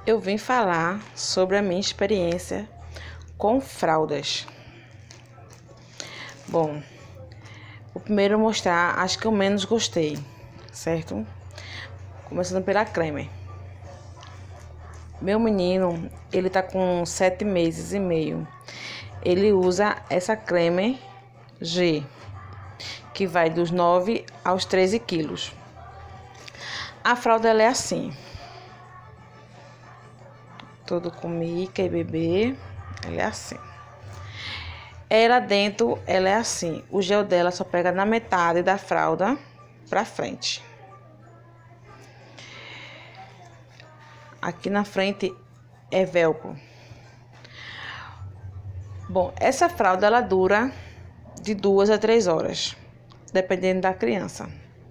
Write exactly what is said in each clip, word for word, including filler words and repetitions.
eu vim falar sobre a minha experiência com fraldas. Bom, o primeiro mostrar, acho que eu menos gostei, certo? Começando pela creme. Meu menino, ele tá com sete meses e meio. Ele usa essa creme G, que vai dos nove aos treze quilos. A fralda ela é assim. Todo com Mica e bebê, ela é assim. Ela dentro, ela é assim. O gel dela só pega na metade da fralda pra frente. Aqui na frente é velcro. Bom, essa fralda ela dura de duas a três horas, dependendo da criança.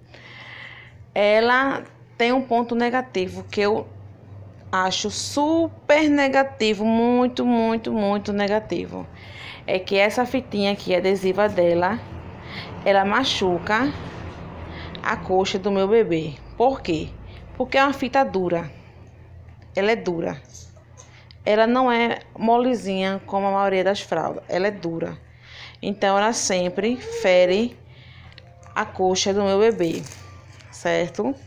Ela tem um ponto negativo que eu acho super negativo, muito, muito, muito negativo. É que essa fitinha aqui, adesiva dela, ela machuca a coxa do meu bebê. Por quê? Porque é uma fita dura. Ela é dura. Ela não é molezinha como a maioria das fraldas. Ela é dura. Então, ela sempre fere a coxa do meu bebê, certo?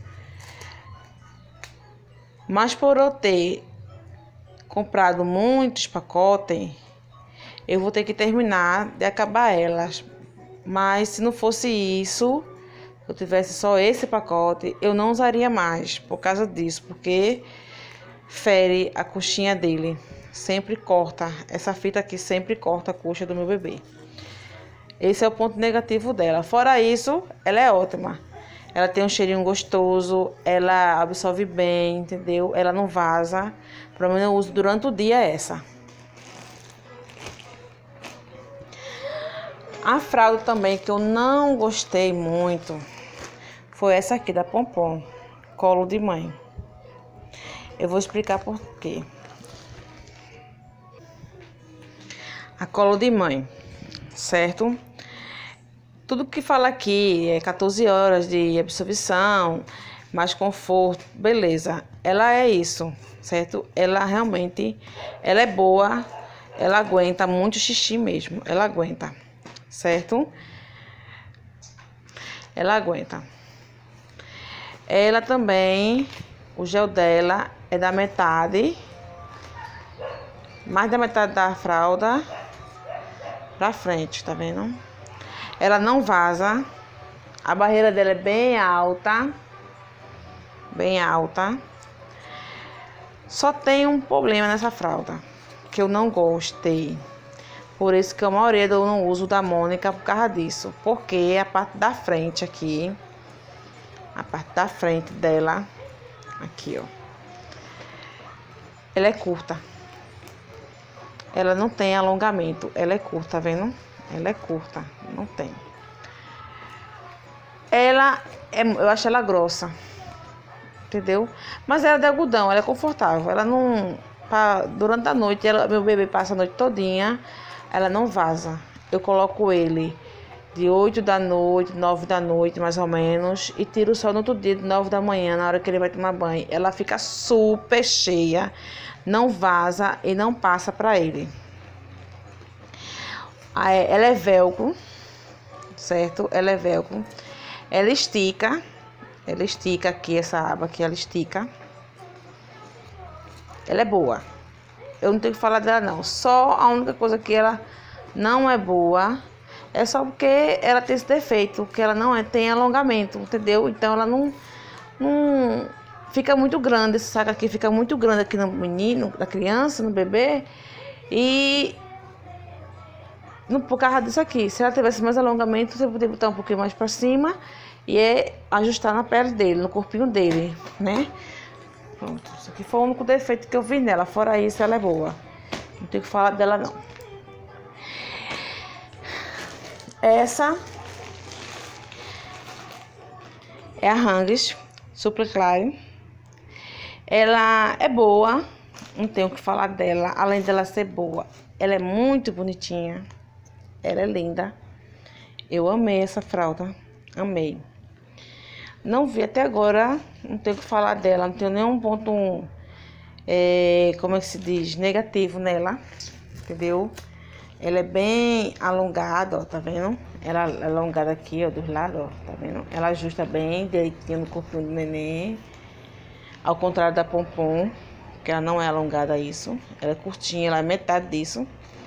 Mas por eu ter comprado muitos pacotes, eu vou ter que terminar de acabar elas. Mas se não fosse isso, se eu tivesse só esse pacote, eu não usaria mais por causa disso, porque fere a coxinha dele. Sempre corta. Essa fita aqui sempre corta a coxa do meu bebê. Esse é o ponto negativo dela. Fora isso, ela é ótima. Ela tem um cheirinho gostoso, ela absorve bem, entendeu? Ela não vaza. Pelo menos eu uso durante o dia essa. A fralda também que eu não gostei muito foi essa aqui da Pompom, colo de mãe. Eu vou explicar por quê. A colo de mãe, certo? Tudo que fala aqui é quatorze horas de absorção, mais conforto, beleza. Ela é isso, certo? Ela realmente, ela é boa, ela aguenta muito xixi mesmo, ela aguenta, certo? Ela aguenta. Ela também, o gel dela é da metade, mais da metade da fralda pra frente, tá vendo? Ela não vaza. A barreira dela é bem alta. Bem alta. Só tem um problema nessa fralda, que eu não gostei. Por isso que a maioria eu não uso da Mônica por causa disso. Porque a parte da frente aqui, a parte da frente dela, aqui ó, ela é curta. Ela não tem alongamento, ela é curta, tá vendo? Ela é curta, não tem. Ela, é, eu acho ela grossa, entendeu? Mas ela é de algodão, ela é confortável. Ela não, pra, durante a noite, ela, meu bebê passa a noite todinha, ela não vaza. Eu coloco ele de oito da noite, nove da noite, mais ou menos, e tiro só no outro dia, de nove da manhã, na hora que ele vai tomar banho. Ela fica super cheia, não vaza e não passa pra ele. Ela é velcro, certo? Ela é velcro. Ela estica. Ela estica aqui, essa aba aqui, ela estica. Ela é boa. Eu não tenho que falar dela, não. Só a única coisa que ela não é boa é só porque ela tem esse defeito, que ela não é, tem alongamento, entendeu? Então ela não, não fica muito grande. Esse saco aqui fica muito grande aqui no menino, na criança, no bebê. E no, por causa disso aqui, se ela tivesse mais alongamento, você poderia botar um pouquinho mais pra cima e é ajustar na pele dele, no corpinho dele, né? Pronto, isso aqui foi o único defeito que eu vi nela. Fora isso, ela é boa. Não tenho que falar dela, não. Essa é a Huggies Super Claro. Ela é boa, não tenho o que falar dela. Além dela ser boa, ela é muito bonitinha. Ela é linda. Eu amei essa fralda. Amei. Não vi até agora, não tenho o que falar dela. Não tenho nenhum ponto é, como é que se diz? Negativo nela, entendeu? Ela é bem alongada, ó, tá vendo? Ela é alongada aqui, ó, dos lados, ó, tá vendo? Ela ajusta bem direitinho no corpinho do neném. Ao contrário da Pompom, que ela não é alongada isso. Ela é curtinha, ela é metade disso.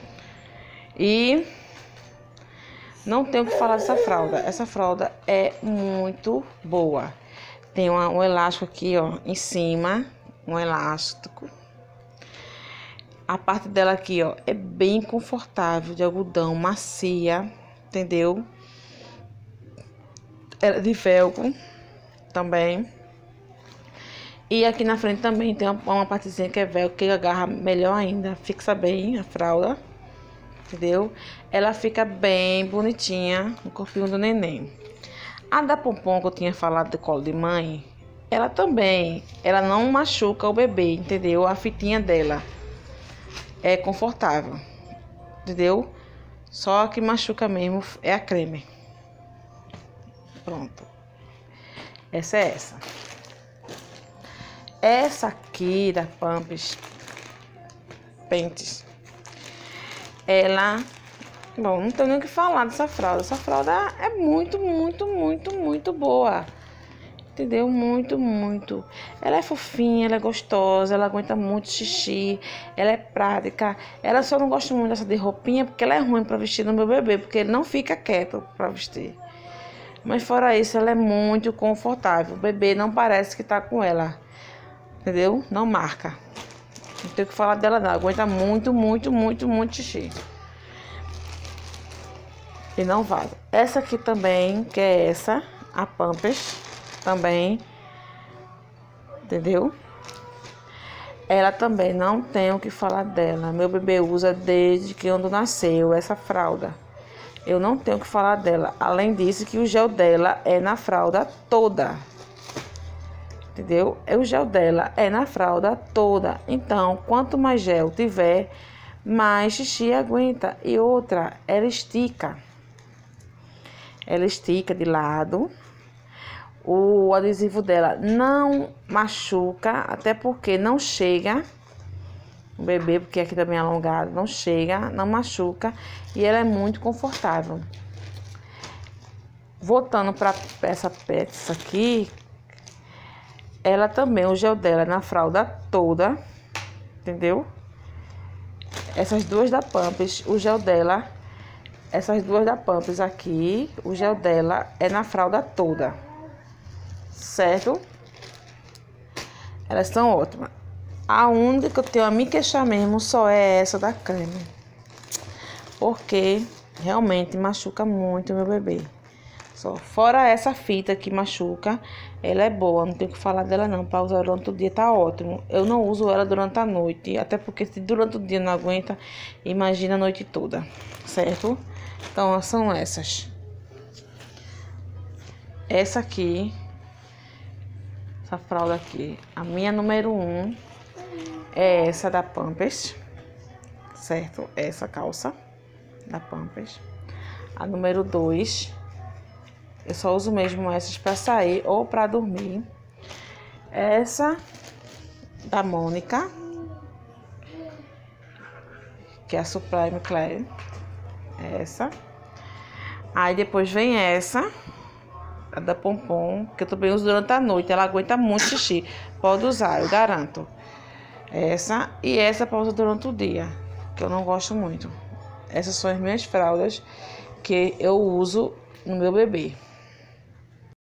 E não tenho o que falar dessa fralda. Essa fralda é muito boa. Tem uma, um elástico aqui, ó, em cima. Um elástico. A parte dela aqui, ó, é bem confortável, de algodão, macia, entendeu? Ela é de velcro também. E aqui na frente também tem uma, uma partezinha que é velcro, que agarra melhor ainda, fixa bem a fralda, entendeu? Ela fica bem bonitinha no corpinho do neném. A da Pompom, que eu tinha falado de colo de mãe, ela também, ela não machuca o bebê, entendeu? A fitinha dela é confortável, entendeu? Só que machuca mesmo é a creme. Pronto. Essa é essa. Essa aqui da Pampers Pentes, ela... Bom, não tenho nem o que falar dessa fralda. Essa fralda é muito, muito, muito, muito boa. Entendeu? Muito, muito. Ela é fofinha, ela é gostosa, ela aguenta muito xixi, ela é prática. Ela só não gosta muito dessa de roupinha, porque ela é ruim pra vestir no meu bebê, porque ele não fica quieto pra vestir. Mas fora isso, ela é muito confortável. O bebê não parece que tá com ela. Entendeu? Não marca. Não tenho o que falar dela não. Aguenta muito, muito, muito, muito xixi. E não vaza. Essa aqui também, que é essa, a Pampers, também. Entendeu? Ela também não tem o que falar dela. Meu bebê usa desde que quando nasceu essa fralda. Eu não tenho o que falar dela. Além disso, que o gel dela é na fralda toda. Entendeu? O gel dela é na fralda toda. Então, quanto mais gel tiver, mais xixi aguenta. E outra, ela estica. Ela estica de lado. O adesivo dela não machuca, até porque não chega. O bebê, porque aqui também é alongado, não chega, não machuca. E ela é muito confortável. Voltando para essa peça aqui, ela também, o gel dela é na fralda toda, entendeu? Essas duas da Pampers, o gel dela, essas duas da Pampers aqui, o gel dela é na fralda toda, certo? Elas são ótimas. A única que eu tenho a me queixar mesmo só é essa da creme, porque realmente machuca muito o meu bebê. Só. Fora essa fita que machuca, ela é boa, não tenho o que falar dela não. Para usar durante o dia tá ótimo. Eu não uso ela durante a noite, até porque se durante o dia não aguenta, imagina a noite toda, certo? Então são essas. Essa aqui, essa fralda aqui, a minha número um é essa da Pampers, certo? Essa calça da Pampers. A número dois... eu só uso mesmo essas para sair ou para dormir. Essa da Mônica, que é a Supreme Clare. Essa. Aí depois vem essa, a da Pompom, que eu também uso durante a noite. Ela aguenta muito xixi. Pode usar, eu garanto. Essa e essa para usar durante o dia, que eu não gosto muito. Essas são as minhas fraldas que eu uso no meu bebê.